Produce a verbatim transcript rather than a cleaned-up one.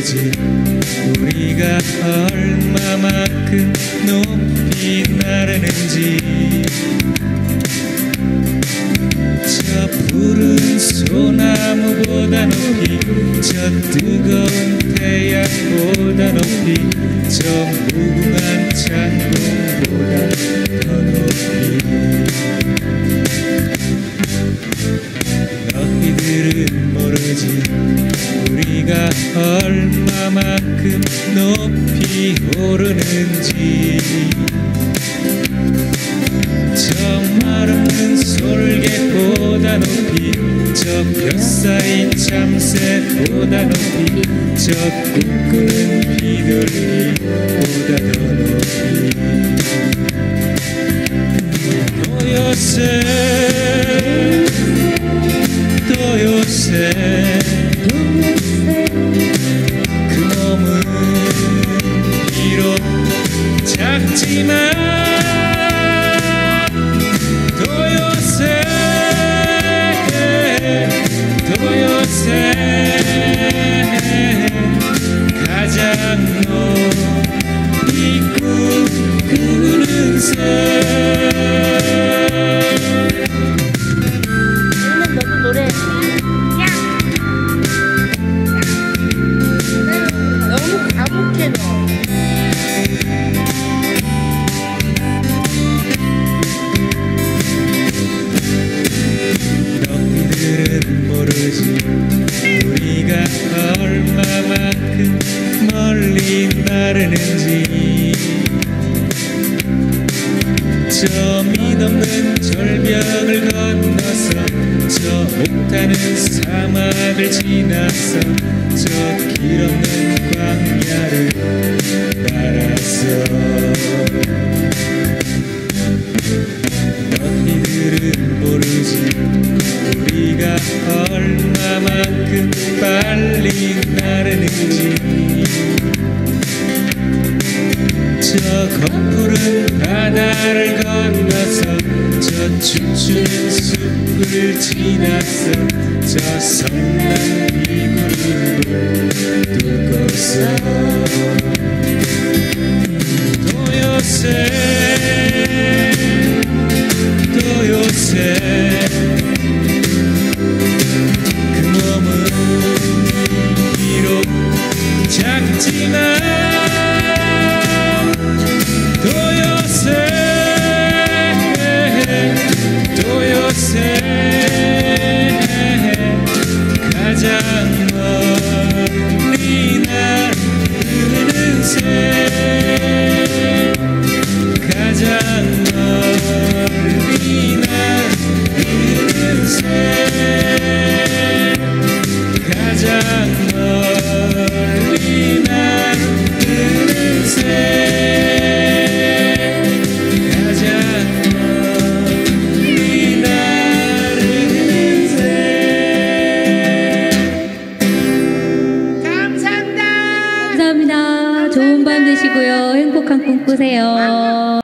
모르지 우리가 얼마만큼 높이 나르는지. 저 푸른 소나무보다 높이, 저 뜨거운 태양보다 높이, 저 무궁한 창공보다 더 높이. 너희들은 모르지 우리가 얼마만큼 높이 오르는지. 저 마르는 솔개보다 높이, 저 벼싸인 참새보다 높이, 저 꿈꾸는 비둘기보다 더 높이. 또 요새 또 요새 그 몸은 비록 작지만 가장 높이 꿈꾸는 새. 오늘 너도 노래. 너무 과묵해 너. 너희들은 모르지 우리가 얼마만큼 멀리 나르는지. 저 mid없는 절벽을 건너서, 저 목타는 사막을 지나서, 저 길없는 광야를 따라서. 너희들은 모르지 우리가 얼마만큼 빨리 나르는지. 저 거푸른 바다를 건너서, 저 춤추는 숲을 지나서, 저 성난 비구름을 뚫고서. 또 요새 또 요새 그 몸은 비록 작지만 또 요새 또 요새 가장 멀리 나르는 새. 가장 멀리 나르는 새. 가장 멀리 나르는 새. 가장 멀리 나르는 새. 감사합니다. 감사합니다. 좋은 밤 되시고요. 행복한 꿈 꾸세요.